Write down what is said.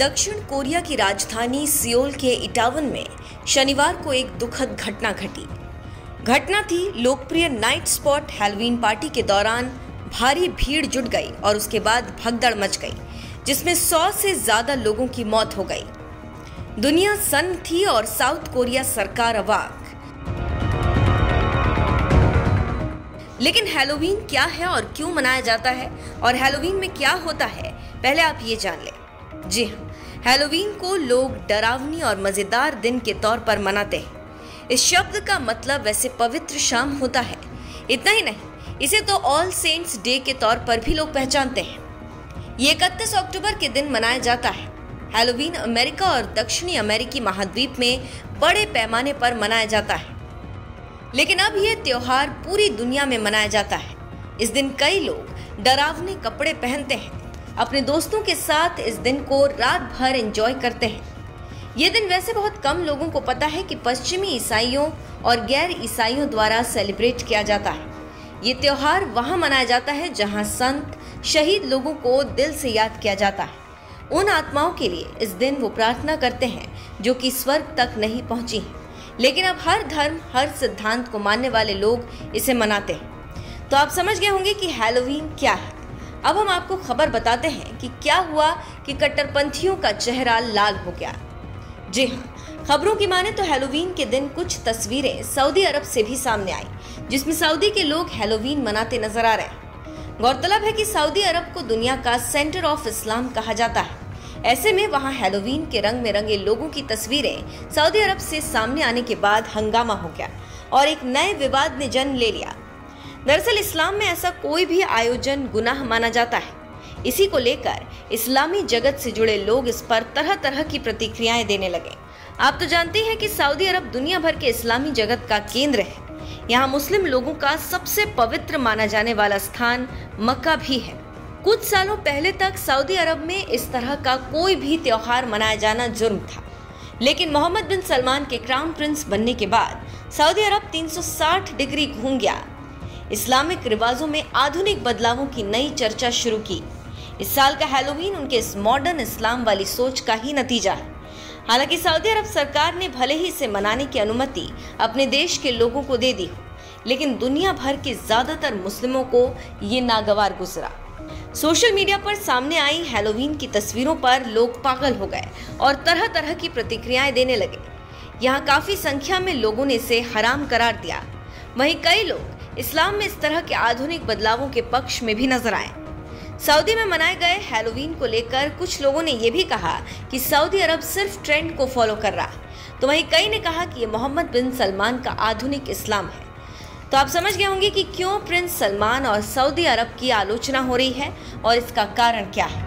दक्षिण कोरिया की राजधानी सियोल के इटावन में शनिवार को एक दुखद घटना घटी। घटना थी लोकप्रिय नाइट स्पॉट हैलोवीन पार्टी के दौरान भारी भीड़ जुट गई और उसके बाद भगदड़ मच गई, जिसमें 100 से ज्यादा लोगों की मौत हो गई। दुनिया सन्न थी और साउथ कोरिया सरकार अवाक। लेकिन हैलोवीन क्या है और क्यों मनाया जाता है और हैलोवीन में क्या होता है, पहले आप ये जान लें। जी हाँ, हैलोवीन को लोग डरावनी और मजेदार दिन के तौर पर मनाते हैं। इस शब्द का मतलब वैसे पवित्र शाम होता है। इतना ही नहीं, इसे तो ऑल सेंट्स डे के तौर पर भी लोग पहचानते हैं। ये 31 अक्टूबर के दिन मनाया जाता है। हैलोवीन अमेरिका और दक्षिणी अमेरिकी महाद्वीप में बड़े पैमाने पर मनाया जाता है, लेकिन अब ये त्योहार पूरी दुनिया में मनाया जाता है। इस दिन कई लोग डरावने कपड़े पहनते हैं, अपने दोस्तों के साथ इस दिन को रात भर एंजॉय करते हैं। ये दिन वैसे बहुत कम लोगों को पता है कि पश्चिमी ईसाइयों और गैर ईसाइयों द्वारा सेलिब्रेट किया जाता है। ये त्योहार वहाँ मनाया जाता है जहाँ संत शहीद लोगों को दिल से याद किया जाता है। उन आत्माओं के लिए इस दिन वो प्रार्थना करते हैं जो कि स्वर्ग तक नहीं पहुंची हैं। लेकिन अब हर धर्म, हर सिद्धांत को मानने वाले लोग इसे मनाते हैं। तो आप समझ गए होंगे कि हैलोवीन क्या है। अब हम आपको खबर बताते हैं कि क्या हुआ कि कट्टरपंथियों का चेहरा लाल हो गया। जी हाँ, खबरों की माने तो हैलोवीन के दिन कुछ तस्वीरें सऊदी अरब से भी सामने आई, जिसमें सऊदी के लोग हैलोवीन मनाते नजर आ रहे हैं। गौरतलब है कि सऊदी अरब को दुनिया का सेंटर ऑफ इस्लाम कहा जाता है। ऐसे में वहां हैलोवीन के रंग में रंगे लोगों की तस्वीरें सऊदी अरब से सामने आने के बाद हंगामा हो गया और एक नए विवाद ने जन्म ले लिया। दरअसल इस्लाम में ऐसा कोई भी आयोजन गुनाह माना जाता है। इसी को लेकर इस्लामी जगत से जुड़े लोग इस पर तरह तरह की प्रतिक्रियाएं देने लगे। आप तो जानते हैं कि सऊदी अरब दुनिया भर के इस्लामी जगत का केंद्र है। यहाँ मुस्लिम लोगों का सबसे पवित्र माना जाने वाला स्थान मक्का भी है। कुछ सालों पहले तक सऊदी अरब में इस तरह का कोई भी त्योहार मनाया जाना जुर्म था, लेकिन मोहम्मद बिन सलमान के क्राउन प्रिंस बनने के बाद सऊदी अरब 360 डिग्री घूम गया। इस्लामिक रिवाजों में आधुनिक बदलावों की नई चर्चा शुरू की। इस साल का हैलोवीन उनके इस मॉडर्न इस्लाम वाली सोच का ही नतीजा है। हालांकि सऊदी अरब सरकार ने भले ही इसे मनाने की अनुमति अपने देश के लोगों को दे दी हो, लेकिन दुनिया भर के ज्यादातर मुस्लिमों को ये नागवार गुजरा। सोशल मीडिया पर सामने आई हैलोवीन की तस्वीरों पर लोग पागल हो गए और तरह तरह की प्रतिक्रियाएं देने लगे। यहाँ काफी संख्या में लोगों ने इसे हराम करार दिया। वहीं कई लोग इस्लाम में इस तरह के आधुनिक बदलावों के पक्ष में भी नजर आए। सऊदी में मनाए गए हैलोवीन को लेकर कुछ लोगों ने यह भी कहा कि सऊदी अरब सिर्फ ट्रेंड को फॉलो कर रहा है, तो वहीं कई ने कहा कि ये मोहम्मद बिन सलमान का आधुनिक इस्लाम है। तो आप समझ गए होंगे कि क्यों प्रिंस सलमान और सऊदी अरब की आलोचना हो रही है और इसका कारण क्या है।